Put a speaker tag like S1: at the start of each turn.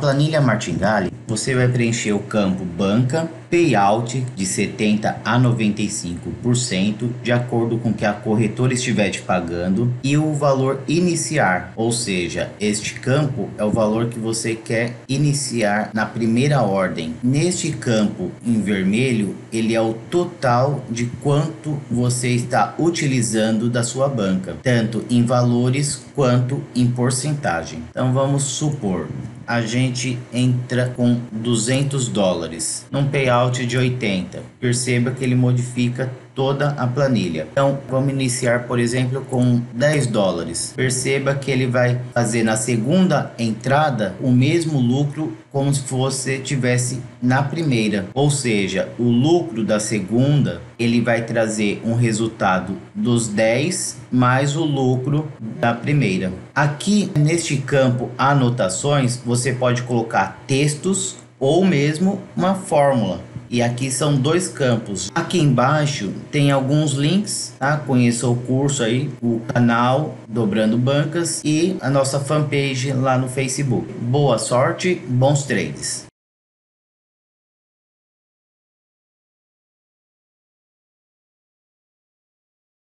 S1: Planilha Martingale, você vai preencher o campo banca, payout de 70 a 95% de acordo com o que a corretora estiver te pagando e o valor iniciar, ou seja, este campo é o valor que você quer iniciar na primeira ordem. Neste campo em vermelho, ele é o total de quanto você está utilizando da sua banca, tanto em valores quanto em porcentagem. Então vamos supor, a gente entra com $200 num payout de 80. Perceba que ele modifica toda a planilha. Então vamos iniciar, por exemplo, com $10. Perceba que ele vai fazer na segunda entrada o mesmo lucro como se você tivesse na primeira, ou seja, o lucro da segunda ele vai trazer um resultado dos 10 mais o lucro da primeira. Aqui neste campo anotações você pode colocar textos ou mesmo uma fórmula. E aqui são dois campos. Aqui embaixo tem alguns links, tá? Conheça o curso aí, o canal Dobrando Bancas e a nossa fanpage lá no Facebook. Boa sorte, bons trades!